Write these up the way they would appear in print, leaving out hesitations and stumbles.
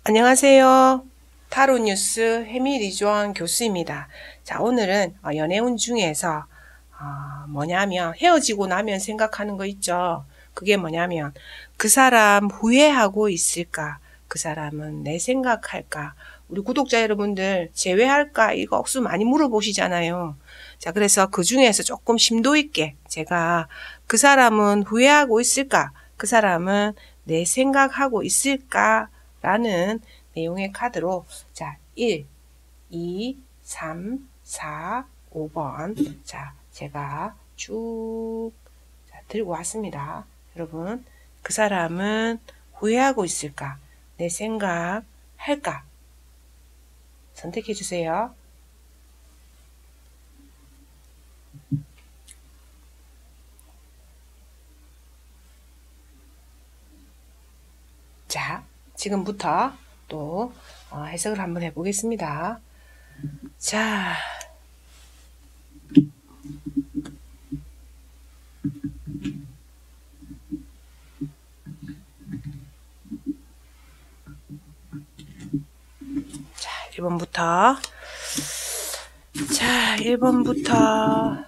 안녕하세요. 타로 뉴스 해미리조한 교수입니다. 자, 오늘은 연애운 중에서 뭐냐면 헤어지고 나면 생각하는 거 있죠. 그게 뭐냐면 그 사람 후회하고 있을까? 그 사람은 내 생각할까? 우리 구독자 여러분들 제외할까? 이거 억수 많이 물어보시잖아요. 자, 그래서 그 중에서 조금 심도 있게 제가 그 사람은 후회하고 있을까? 그 사람은 내 생각하고 있을까? 라는 내용의 카드로 자 1, 2, 3, 4, 5번 자 제가 쭉 들고 왔습니다. 여러분 그 사람은 후회하고 있을까? 내 생각 할까? 선택해 주세요. 자 지금부터 또 해석을 한번 해보겠습니다. 자, 자 1번부터 자 1번부터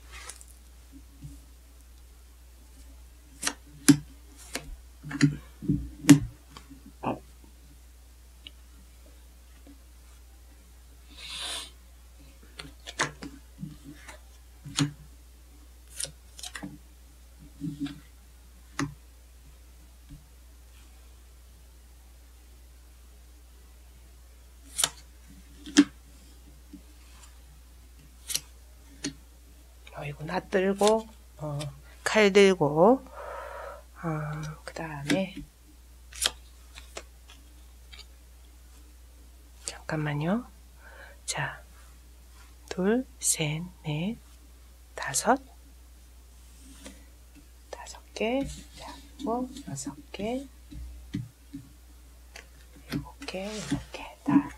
이거 나 들고 칼 들고 그 다음에 잠깐만요. 자, 둘, 셋, 넷, 다섯 개, 자, 그리고 6개, 7개, 이렇게 다.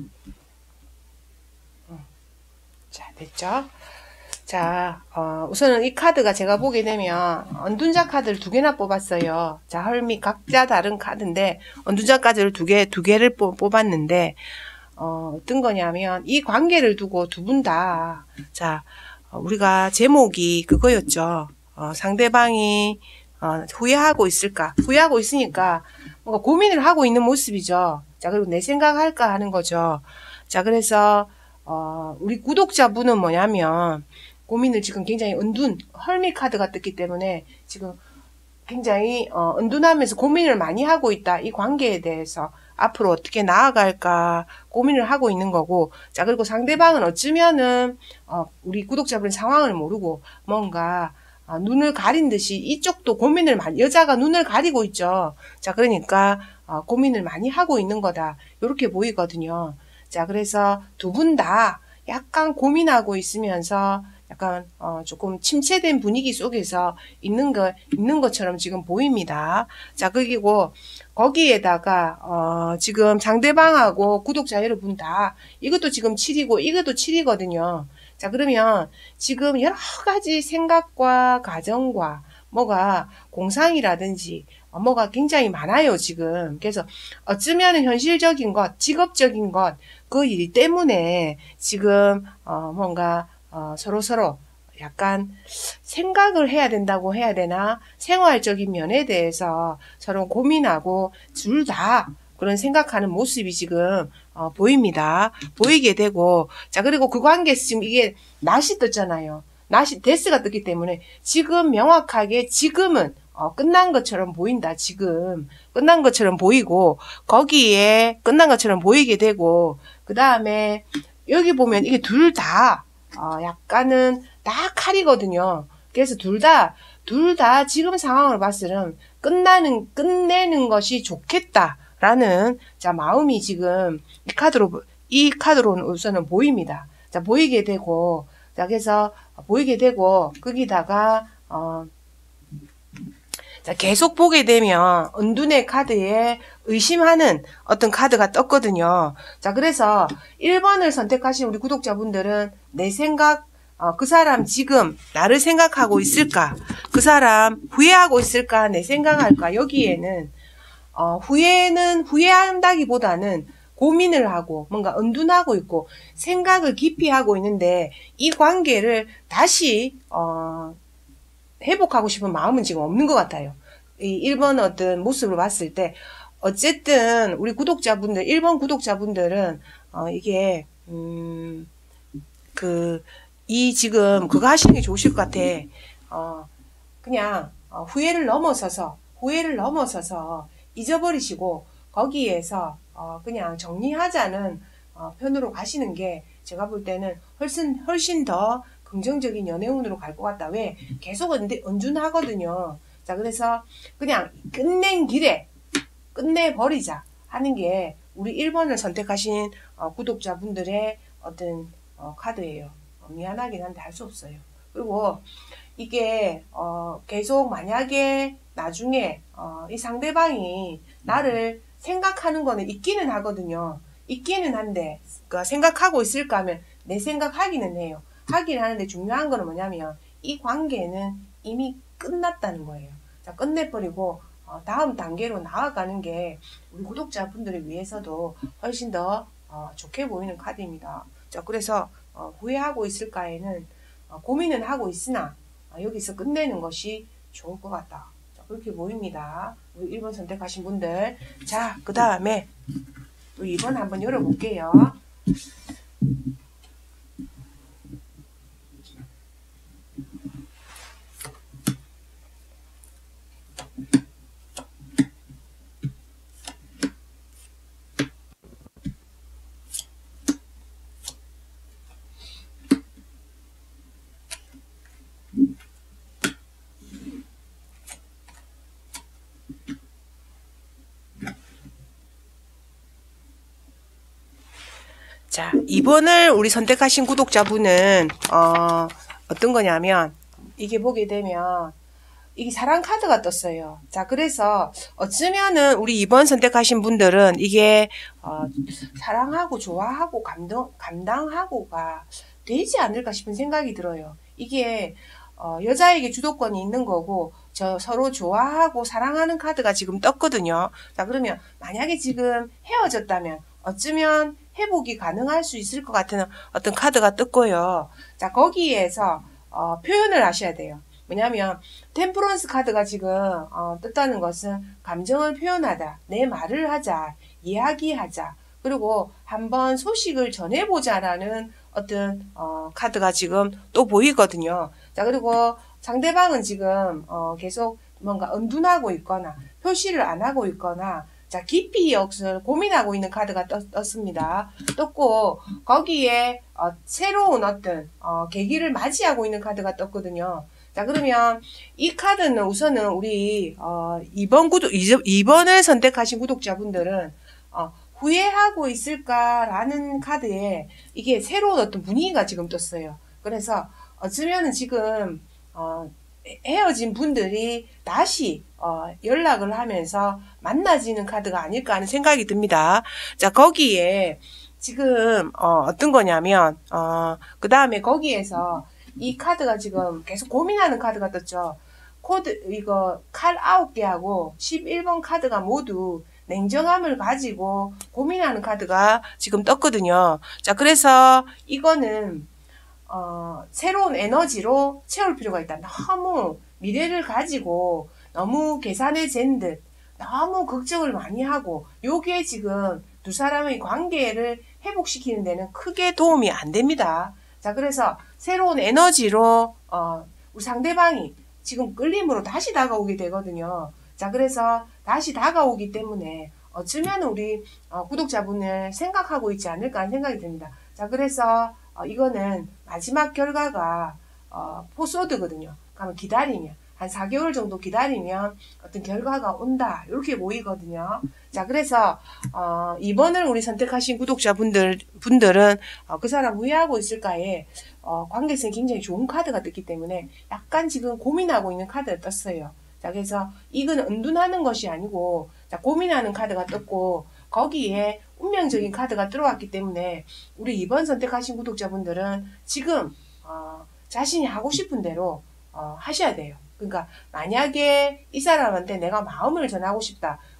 자, 됐죠? 자, 우선은 이 카드가 제가 보게 되면 언둔자 카드를 2개나 뽑았어요. 자, 헐미 각자 다른 카드인데 언둔자 카드를 두 개를 뽑았는데 어떤 거냐면 이 관계를 두고 두 분 다 자, 우리가 제목이 그거였죠. 상대방이 후회하고 있을까? 후회하고 있으니까 뭔가 고민을 하고 있는 모습이죠. 자, 그리고 내 생각할까 하는 거죠. 자, 그래서 우리 구독자분은 뭐냐면 고민을 지금 굉장히 헐미 카드가 떴기 때문에 지금 굉장히 은둔하면서 고민을 많이 하고 있다. 이 관계에 대해서 앞으로 어떻게 나아갈까 고민을 하고 있는 거고, 자, 그리고 상대방은 어쩌면은 우리 구독자분 상황을 모르고 뭔가 눈을 가린 듯이 이쪽도 고민을 많이, 여자가 눈을 가리고 있죠. 자, 그러니까 고민을 많이 하고 있는 거다. 이렇게 보이거든요. 자, 그래서 두 분 다 약간 고민하고 있으면서 약간 조금 침체된 분위기 속에서 있는 것처럼 지금 보입니다. 자, 그리고 거기에다가 지금 상대방하고 구독자 여러분 다 이것도 지금 7이고 이것도 7이거든요. 자, 그러면 지금 여러 가지 생각과 가정과 뭐가 공상이라든지 뭐가 굉장히 많아요, 지금. 그래서 어쩌면 현실적인 것, 직업적인 것, 그 일 때문에 지금 뭔가 서로 약간 생각을 해야 된다고 해야 되나? 생활적인 면에 대해서 서로 고민하고 둘 다 그런 생각하는 모습이 지금 보입니다. 보이게 되고, 자, 그리고 그 관계에서 지금 이게 낫이 떴잖아요. 낫이 데스가 떴기 때문에 지금 명확하게 지금은 끝난 것처럼 보인다. 지금 끝난 것처럼 보이고 거기에 끝난 것처럼 보이게 되고, 그 다음에 여기 보면 이게 둘 다 약간은 다 칼이거든요. 그래서 둘 다 지금 상황을 봤을 때는 끝내는 것이 좋겠다라는 자 마음이 지금 이 카드로는 우선은 보입니다. 자, 보이게 되고, 자, 그래서 보이게 되고, 거기다가 자, 계속 보게 되면 은둔의 카드에 의심하는 어떤 카드가 떴거든요. 자, 그래서 1번을 선택하신 우리 구독자분들은 내 생각, 그 사람 지금 나를 생각하고 있을까? 그 사람 후회하고 있을까? 내 생각할까? 여기에는 후회한다기보다는 고민을 하고 뭔가 은둔하고 있고 생각을 깊이 하고 있는데 이 관계를 다시 회복하고 싶은 마음은 지금 없는 것 같아요. 이 1번 어떤 모습을 봤을 때 어쨌든 우리 구독자분들 1번 구독자분들은 이게 지금 그거 하시는 게 좋으실 것 같아. 그냥 후회를 넘어서서 잊어버리시고 거기에서 그냥 정리하자는 편으로 가시는 게 제가 볼 때는 훨씬 더 긍정적인 연애운으로 갈 것 같다. 왜? 계속 은둔하거든요. 자, 그래서 그냥 끝낸 길에 끝내버리자 하는 게 우리 1번을 선택하신 구독자분들의 어떤 카드예요. 미안하긴 한데 할 수 없어요. 그리고 이게 계속 만약에 나중에 이 상대방이 나를 생각하는 거는 있기는 하거든요. 있기는 한데 생각하고 있을까 하면 내 생각하기는 해요. 하긴 하는데 중요한 거는 뭐냐면 이 관계는 이미 끝났다는 거예요. 자, 끝내버리고 다음 단계로 나아가는 게 우리 구독자분들을 위해서도 훨씬 더 좋게 보이는 카드입니다. 자, 그래서 후회하고 있을까에는 고민은 하고 있으나 여기서 끝내는 것이 좋을 것 같다. 자, 그렇게 보입니다. 우리 1번 선택하신 분들. 자, 그 다음에 또 2번 한번 열어볼게요. 자, 2번을 우리 선택하신 구독자분은 어떤 거냐면 이게 보게 되면 이게 사랑 카드가 떴어요. 자, 그래서 어쩌면은 우리 2번 선택하신 분들은 이게 사랑하고 좋아하고 감당하고가 되지 않을까 싶은 생각이 들어요. 이게 여자에게 주도권이 있는 거고 서로 좋아하고 사랑하는 카드가 지금 떴거든요. 자, 그러면 만약에 지금 헤어졌다면 어쩌면 회복이 가능할 수 있을 것 같은 어떤 카드가 떴고요. 자, 거기에서 표현을 하셔야 돼요. 왜냐하면 템퍼런스 카드가 지금 떴다는 것은 감정을 표현하다, 내 말을 하자, 이야기하자, 그리고 한번 소식을 전해보자라는 어떤 카드가 지금 또 보이거든요. 자, 그리고 상대방은 지금 계속 뭔가 은둔하고 있거나 표시를 안 하고 있거나 자, 깊이 역을 고민하고 있는 카드가 떴습니다. 떴고 거기에 새로운 어떤 계기를 맞이하고 있는 카드가 떴거든요. 자, 그러면 이 카드는 우선은 우리 2번을 선택하신 구독자분들은 후회하고 있을까라는 카드에 이게 새로운 어떤 분위기가 지금 떴어요. 그래서 어쩌면은 지금 헤어진 분들이 다시 연락을 하면서 만나지는 카드가 아닐까 하는 생각이 듭니다. 자, 거기에 지금 어떤 거냐면 그 다음에 거기에서 이 카드가 지금 계속 고민하는 카드가 떴죠. 이거 칼 9개하고 11번 카드가 모두 냉정함을 가지고 고민하는 카드가 지금 떴거든요. 자, 그래서 이거는 새로운 에너지로 채울 필요가 있다. 너무 미래를 가지고 너무 계산에 잰 듯 너무 걱정을 많이 하고 요게 지금 두 사람의 관계를 회복시키는 데는 크게 도움이 안 됩니다. 자, 그래서 새로운 에너지로 우리 상대방이 지금 끌림으로 다시 다가오게 되거든요. 자, 그래서 다시 다가오기 때문에 어쩌면 우리 구독자분을 생각하고 있지 않을까 하는 생각이 듭니다. 자, 그래서 이거는 마지막 결과가 포스워드거든요. 그러면 기다리면 한 4개월 정도 기다리면 어떤 결과가 온다 이렇게 보이거든요. 자, 그래서 2번을 우리 선택하신 구독자분들은 그 사람 후회하고 있을까에 관계성이 굉장히 좋은 카드가 떴기 때문에 약간 지금 고민하고 있는 카드가 떴어요. 자, 그래서 이건 은둔하는 것이 아니고 자, 고민하는 카드가 떴고 거기에 운명적인 카드가 들어왔기 때문에 우리 2번 선택하신 구독자분들은 지금 자신이 하고 싶은 대로 하셔야 돼요. 그러니까 만약에 이 사람한테 내가 마음을 전하고 싶다.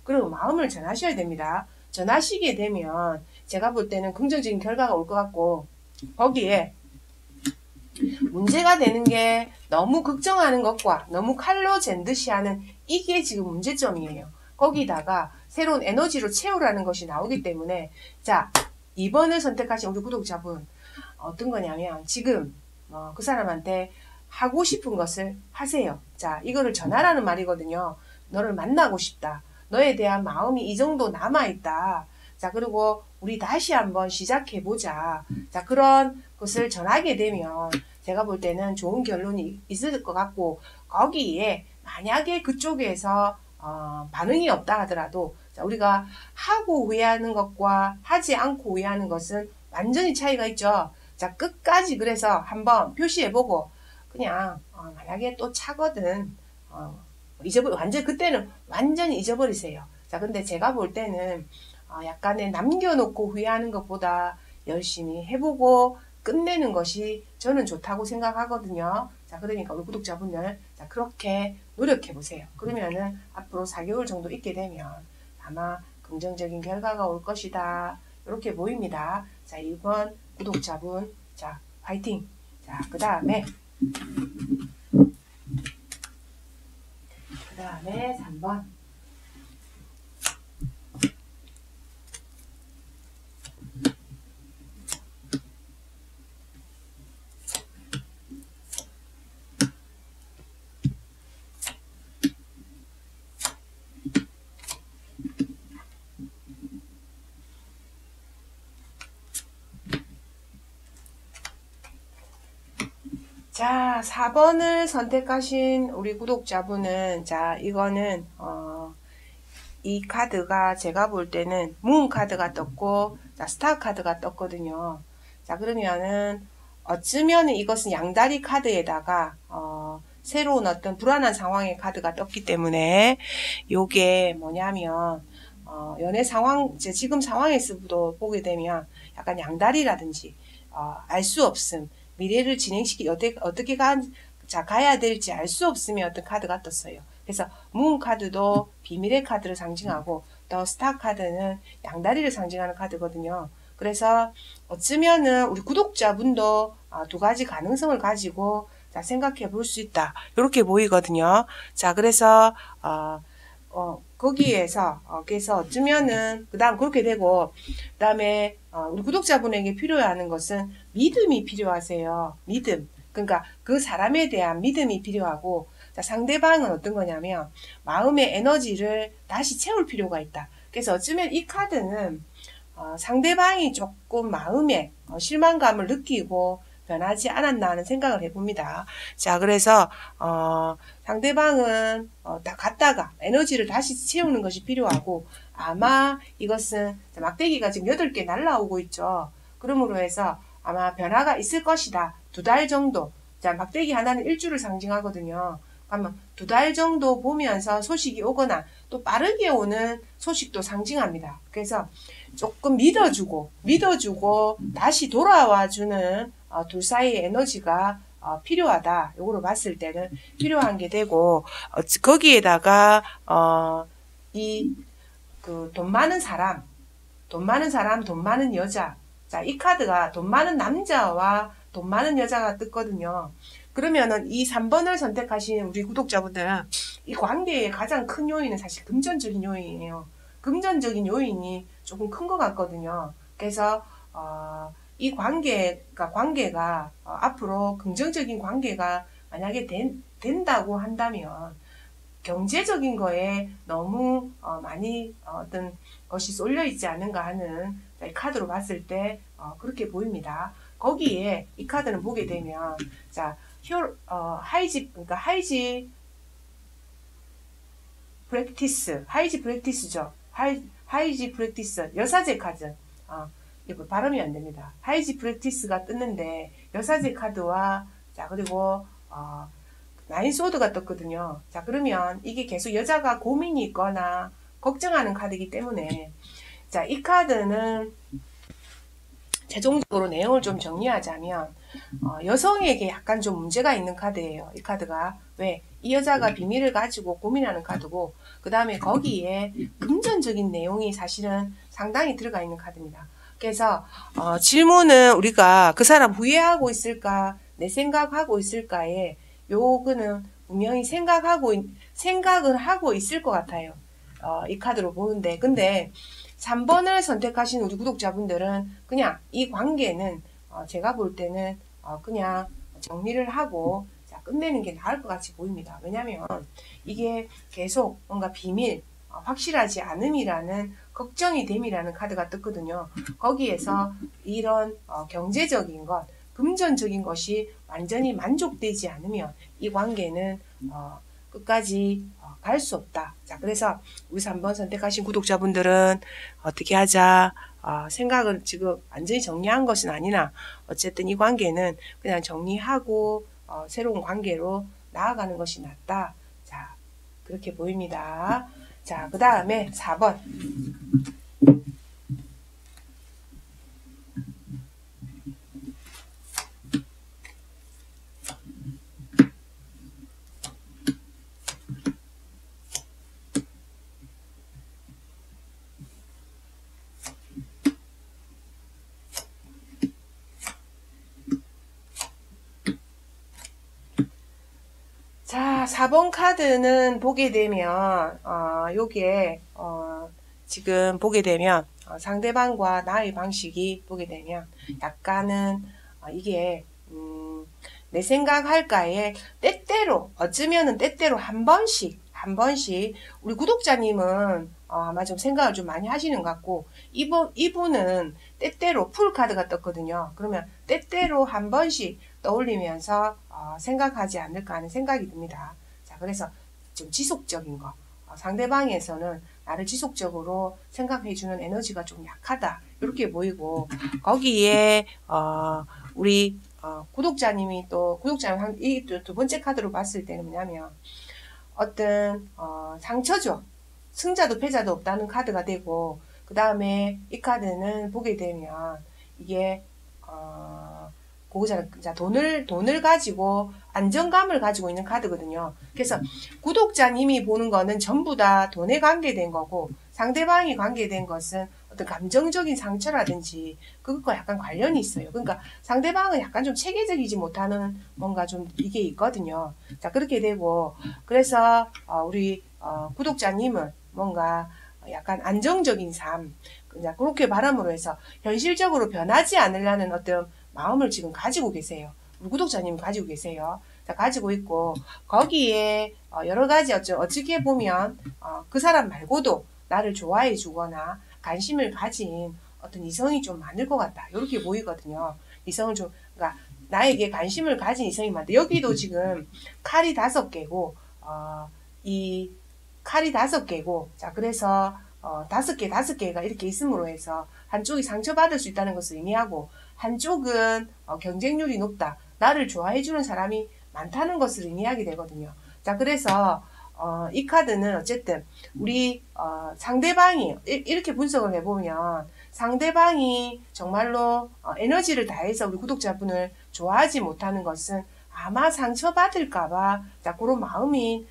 그리고 마음을 전하셔야 됩니다. 전하시게 되면 제가 볼 때는 긍정적인 결과가 올 것 같고, 거기에 문제가 되는 게 너무 걱정하는 것과 너무 칼로 잰 듯이 하는 이게 지금 문제점이에요. 거기다가 새로운 에너지로 채우라는 것이 나오기 때문에, 자, 2번을 선택하신 우리 구독자분 어떤 거냐면, 지금 그 사람한테 하고 싶은 것을 하세요. 자, 이거를 전하라는 말이거든요. 너를 만나고 싶다. 너에 대한 마음이 이 정도 남아있다. 자, 그리고 우리 다시 한번 시작해보자. 자, 그런 것을 전하게 되면 제가 볼 때는 좋은 결론이 있을 것 같고, 거기에 만약에 그쪽에서 반응이 없다 하더라도, 자, 우리가 하고 후회하는 것과 하지 않고 후회하는 것은 완전히 차이가 있죠. 자, 끝까지 그래서 한번 표시해보고, 그냥 만약에 또 차거든 완전 그때는 완전히 잊어버리세요. 자, 근데 제가 볼 때는 약간의 남겨놓고 후회하는 것보다 열심히 해보고 끝내는 것이 저는 좋다고 생각하거든요. 자, 그러니까 우리 구독자분들, 자, 그렇게 노력해 보세요. 그러면은 앞으로 4개월 정도 있게 되면 아마 긍정적인 결과가 올 것이다. 이렇게 보입니다. 자, 1번 구독자분, 자, 화이팅! 자, 그 다음에 3번. 자, 4번을 선택하신 우리 구독자분은, 자, 이거는 이 카드가 제가 볼 때는 문 카드가 떴고, 자, 스타 카드가 떴거든요. 자, 그러면은 어쩌면 이것은 양다리 카드에다가 새로운 어떤 불안한 상황의 카드가 떴기 때문에, 요게 뭐냐면 연애 상황, 지금 상황에서도 보게 되면 약간 양다리라든지 알 수 없음, 미래를 진행시키 어떻게 가야 될지 알 수 없으면 어떤 카드가 떴어요. 그래서 문 카드도 비밀의 카드를 상징하고, 또 스타 카드는 양다리를 상징하는 카드거든요. 그래서 어쩌면은 우리 구독자분도 두 가지 가능성을 가지고 생각해 볼 수 있다. 이렇게 보이거든요. 자, 그래서 거기에서 그래서 어쩌면은 그다음 그렇게 되고, 그다음에 우리 구독자분에게 필요한 것은 믿음이 필요하세요. 믿음. 그러니까 그 사람에 대한 믿음이 필요하고, 자, 상대방은 어떤 거냐면 마음의 에너지를 다시 채울 필요가 있다. 그래서 어쩌면 이 카드는 상대방이 조금 마음에 실망감을 느끼고 변하지 않았나 하는 생각을 해봅니다. 자, 그래서 상대방은 다 갔다가 에너지를 다시 채우는 것이 필요하고, 아마 이것은 막대기가 지금 8개 날라오고 있죠. 그러므로 해서 아마 변화가 있을 것이다. 2달 정도. 자, 막대기 하나는 일주를 상징하거든요. 그러면 2달 정도 보면서 소식이 오거나 또 빠르게 오는 소식도 상징합니다. 그래서 조금 믿어주고 다시 돌아와주는 둘 사이의 에너지가 필요하다. 요거로 봤을 때는 필요한 게 되고, 거기에다가 돈 많은 사람, 돈 많은 여자. 자, 이 카드가 돈 많은 남자와 돈 많은 여자가 떴거든요. 그러면은 이 3번을 선택하신 우리 구독자분들은 이 관계의 가장 큰 요인은 사실 금전적인 요인이에요. 금전적인 요인이 조금 큰 것 같거든요. 그래서 이 관계가 앞으로 긍정적인 관계가 만약에 된다고 한다면 경제적인 거에 너무 많이 어떤 것이 쏠려 있지 않은가 하는, 이 카드로 봤을 때 그렇게 보입니다. 거기에 이 카드는 보게 되면, 자, 하이지 프랙티스죠. 하이지 프랙티스, 여사제 카드. 이거 발음이 안 됩니다. 하이지 프랙티스가 떴는데, 여사제 카드와, 자, 그리고, 나인 소드가 떴거든요. 자, 그러면 이게 계속 여자가 고민이 있거나 걱정하는 카드이기 때문에, 자, 이 카드는 최종적으로 내용을 좀 정리하자면, 여성에게 약간 좀 문제가 있는 카드예요. 이 카드가. 왜? 이 여자가 비밀을 가지고 고민하는 카드고, 그 다음에 거기에 금전적인 내용이 사실은 상당히 들어가 있는 카드입니다. 그래서 질문은 우리가 그 사람 후회하고 있을까, 내 생각하고 있을까에 요거는 분명히 생각은 하고 있을 것 같아요. 이 카드로 보는데, 근데 3번을 선택하신 우리 구독자분들은 그냥 이 관계는 제가 볼 때는 그냥 정리를 하고 끝내는 게 나을 것 같이 보입니다. 왜냐면 이게 계속 뭔가 비밀, 확실하지 않음이라는 걱정이 됨이라는 카드가 떴거든요. 거기에서 이런 경제적인 것, 금전적인 것이 완전히 만족되지 않으면 이 관계는 끝까지 갈 수 없다. 자, 그래서 우리 3번 선택하신 구독자분들은 어떻게 하자. 생각을 지금 완전히 정리한 것은 아니나 어쨌든 이 관계는 그냥 정리하고 새로운 관계로 나아가는 것이 낫다. 자, 그렇게 보입니다. 자, 그 다음에 4번. 자, 4번 카드는 보게 되면, 요게, 지금 보게 되면, 상대방과 나의 방식이 보게 되면, 약간은, 이게, 내 생각할까에, 때때로, 어쩌면은 때때로 한 번씩, 우리 구독자님은, 아마 좀 생각을 좀 많이 하시는 것 같고, 이분은 때때로 풀카드가 떴거든요. 그러면 때때로 한 번씩 떠올리면서 생각하지 않을까 하는 생각이 듭니다. 자, 그래서 좀 지속적인 거. 상대방에서는 나를 지속적으로 생각해주는 에너지가 좀 약하다. 이렇게 보이고, 거기에, 우리, 구독자님이 또, 이 두 번째 카드로 봤을 때는 뭐냐면, 어떤, 상처죠. 승자도 패자도 없다는 카드가 되고, 그 다음에 이 카드는 보게 되면, 이게, 자, 돈을 가지고 안정감을 가지고 있는 카드거든요. 그래서 구독자님이 보는 거는 전부 다 돈에 관계된 거고, 상대방이 관계된 것은 어떤 감정적인 상처라든지 그것과 약간 관련이 있어요. 그러니까 상대방은 약간 좀 체계적이지 못하는 뭔가 좀 이게 있거든요. 자, 그렇게 되고, 그래서 우리 구독자님은 뭔가 약간 안정적인 삶, 그냥 그렇게 바람으로 해서 현실적으로 변하지 않으려는 어떤 마음을 지금 가지고 계세요. 우리 구독자님 가지고 계세요. 자, 가지고 있고, 거기에 여러 가지 어떻게 보면 그 사람 말고도 나를 좋아해 주거나 관심을 가진 어떤 이성이 좀 많을 것 같다. 이렇게 보이거든요. 이성을 좀, 그러니까 나에게 관심을 가진 이성이 많다. 여기도 지금 칼이 5개고, 이 칼이 5개고, 자, 그래서 5개가 이렇게 있음으로 해서 한쪽이 상처받을 수 있다는 것을 의미하고, 한쪽은 경쟁률이 높다. 나를 좋아해주는 사람이 많다는 것을 의미하게 되거든요. 자, 그래서 이 카드는 어쨌든 우리 상대방이 이렇게 분석을 해보면 상대방이 정말로 에너지를 다해서 우리 구독자분을 좋아하지 못하는 것은 아마 상처받을까봐 자, 그런 마음이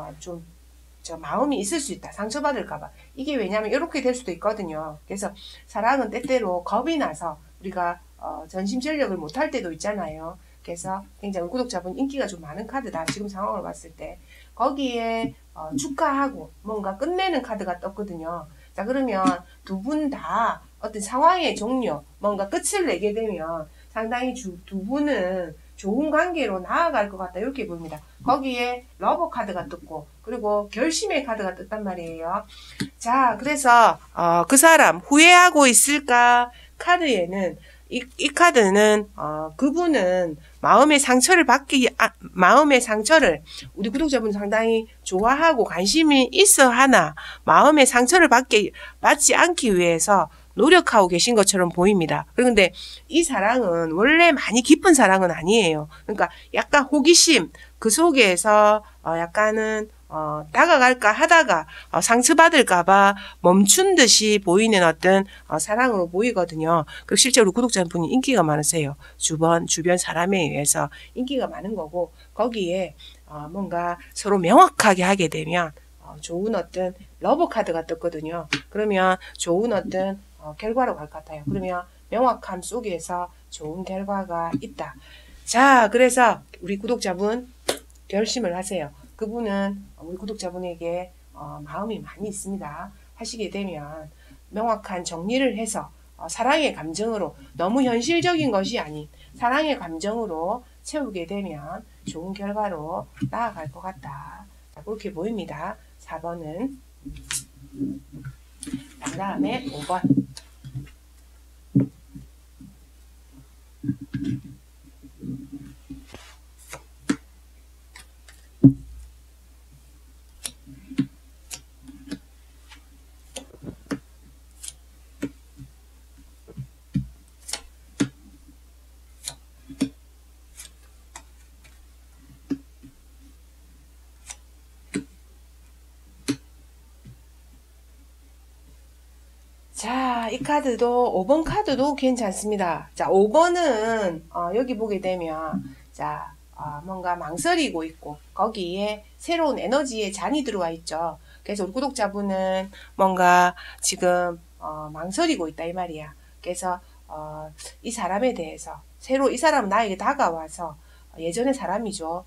마음이 있을 수 있다. 상처받을까봐. 이게 왜냐면 이렇게 될 수도 있거든요. 그래서 사랑은 때때로 겁이 나서 우리가 전심전력을 못할 때도 있잖아요. 그래서 굉장히 구독자분 인기가 좀 많은 카드다. 지금 상황을 봤을 때. 거기에 축하하고 뭔가 끝내는 카드가 떴거든요. 자, 그러면 두 분 다 어떤 상황의 종료, 뭔가 끝을 내게 되면 상당히 두 분은 좋은 관계로 나아갈 것 같다. 이렇게 보입니다. 거기에 러버 카드가 떴고, 그리고 결심의 카드가 떴단 말이에요. 자, 그래서 그 사람 후회하고 있을까? 카드에는 이 카드는 그분은 마음의 상처를 우리 구독자분 상당히 좋아하고 관심이 있어 하나 마음의 상처를 받지 않기 위해서 노력하고 계신 것처럼 보입니다. 그런데 이 사랑은 원래 많이 깊은 사랑은 아니에요. 그러니까 약간 호기심, 그 속에서 약간은 다가갈까 하다가 상처받을까봐 멈춘 듯이 보이는 어떤 사랑으로 보이거든요. 그리고 실제로 구독자분이 인기가 많으세요. 주변 사람에 의해서 인기가 많은 거고, 거기에 뭔가 서로 명확하게 하게 되면 좋은 어떤 러브 카드가 떴거든요. 그러면 좋은 어떤 결과로 갈 것 같아요. 그러면 명확함 속에서 좋은 결과가 있다. 자, 그래서 우리 구독자분 결심을 하세요. 그분은 우리 구독자분에게 마음이 많이 있습니다. 하시게 되면 명확한 정리를 해서 사랑의 감정으로, 너무 현실적인 것이 아닌 사랑의 감정으로 채우게 되면 좋은 결과로 나아갈 것 같다. 자, 그렇게 보입니다. 4번은. 그 다음에 5번. 자, 이 카드도 5번 카드도 괜찮습니다. 자, 5번은 여기 보게 되면 자, 뭔가 망설이고 있고 거기에 새로운 에너지의 잔이 들어와 있죠. 그래서 우리 구독자분은 뭔가 지금 망설이고 있다 이 말이야. 그래서 이 사람에 대해서 새로 이 사람은 나에게 다가와서 예전의 사람이죠.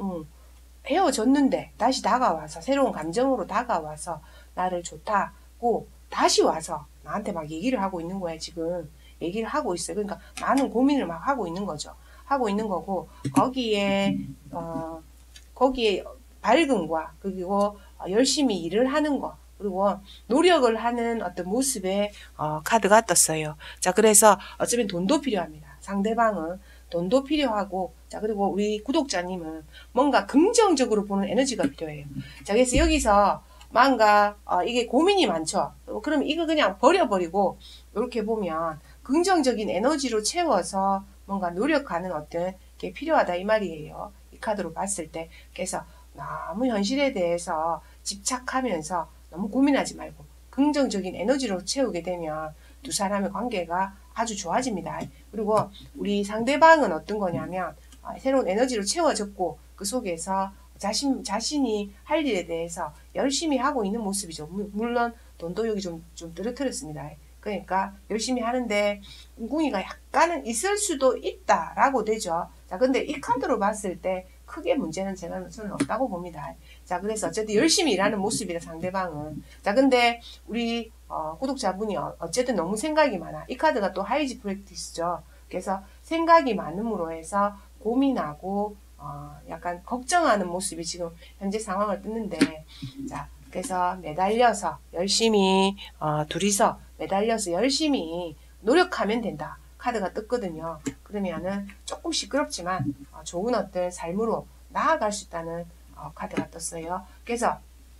헤어졌는데 다시 다가와서 새로운 감정으로 다가와서 나를 좋다고 다시 와서 나한테 막 얘기를 하고 있는 거야. 지금 얘기를 하고 있어요. 그러니까 많은 고민을 막 하고 있는 거죠. 하고 있는 거고, 거기에 밝음과 그리고 열심히 일을 하는 거, 그리고 노력을 하는 어떤 모습의 카드가 떴어요. 자, 그래서 어쩌면 돈도 필요합니다. 상대방은 돈도 필요하고, 자, 그리고 우리 구독자님은 뭔가 긍정적으로 보는 에너지가 필요해요. 자, 그래서 여기서 뭔가 이게 고민이 많죠. 그럼 이거 그냥 버려버리고 이렇게 보면 긍정적인 에너지로 채워서 뭔가 노력하는 어떤 게 필요하다 이 말이에요. 이 카드로 봤을 때. 그래서 너무 현실에 대해서 집착하면서 너무 고민하지 말고 긍정적인 에너지로 채우게 되면 두 사람의 관계가 아주 좋아집니다. 그리고 우리 상대방은 어떤 거냐면 새로운 에너지로 채워졌고 그 속에서 자신이 할 일에 대해서 열심히 하고 있는 모습이죠. 물론 돈도 여기 좀 떨어뜨렸습니다. 그러니까 열심히 하는데 꿍꿍이가 약간은 있을 수도 있다라고 되죠. 자, 근데 이 카드로 봤을 때 크게 문제는 저는 없다고 봅니다. 자, 그래서 어쨌든 열심히 일하는 모습이다 상대방은. 자, 근데 우리 구독자분이 어쨌든 너무 생각이 많아. 이 카드가 또 하이지 프랙티스죠. 그래서 생각이 많음으로 해서 고민하고 약간 걱정하는 모습이 지금 현재 상황을 뜯는데, 자, 그래서 매달려서 열심히 둘이서 매달려서 열심히 노력하면 된다 카드가 떴거든요. 그러면은 조금 시끄럽지만 좋은 어떤 삶으로 나아갈 수 있다는 카드가 떴어요. 그래서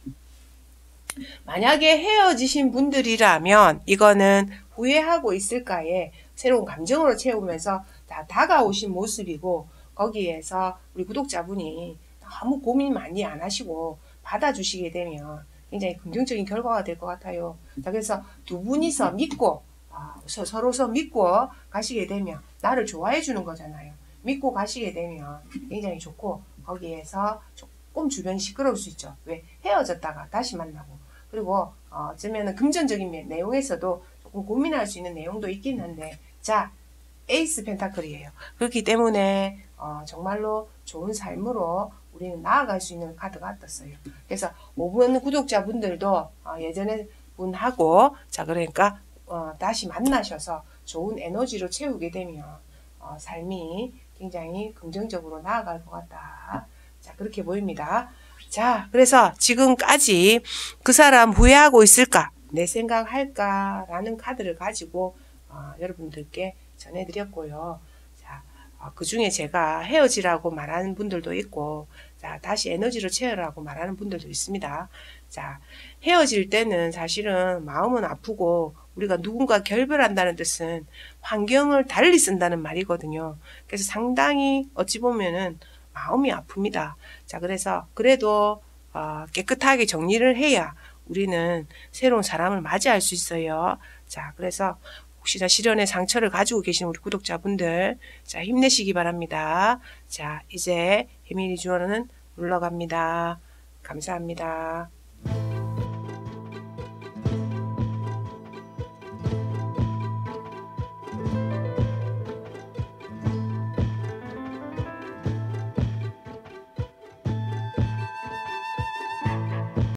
만약에 헤어지신 분들이라면 이거는 후회하고 있을까에 새로운 감정으로 채우면서 다가오신 모습이고, 거기에서 우리 구독자분이 너무 고민 많이 안 하시고 받아주시게 되면 굉장히 긍정적인 결과가 될 것 같아요. 자, 그래서 두 분이서 믿고 서로서 믿고 가시게 되면 나를 좋아해 주는 거잖아요. 믿고 가시게 되면 굉장히 좋고, 거기에서 조금 주변이 시끄러울 수 있죠. 왜? 헤어졌다가 다시 만나고, 그리고 어쩌면 금전적인 내용에서도 조금 고민할 수 있는 내용도 있긴 한데, 자, 에이스 펜타클이에요. 그렇기 때문에 정말로 좋은 삶으로 우리는 나아갈 수 있는 카드가 떴어요. 그래서 5번 구독자분들도 예전에 분하고, 자, 그러니까 다시 만나셔서 좋은 에너지로 채우게 되면 삶이 굉장히 긍정적으로 나아갈 것 같다. 자, 그렇게 보입니다. 자, 그래서 지금까지 그 사람 후회하고 있을까? 내 생각할까? 라는 카드를 가지고 여러분들께 전해드렸고요. 자, 그 중에 제가 헤어지라고 말하는 분들도 있고, 자, 다시 에너지로 채우라고 말하는 분들도 있습니다. 자, 헤어질 때는 사실은 마음은 아프고, 우리가 누군가 결별한다는 뜻은 환경을 달리 쓴다는 말이거든요. 그래서 상당히 어찌 보면은 마음이 아픕니다. 자, 그래서 그래도 깨끗하게 정리를 해야 우리는 새로운 사람을 맞이할 수 있어요. 자, 그래서 혹시나 실연의 상처를 가지고 계신 우리 구독자분들, 자, 힘내시기 바랍니다. 자, 이제 에밀리 주어는 물러갑니다. 감사합니다.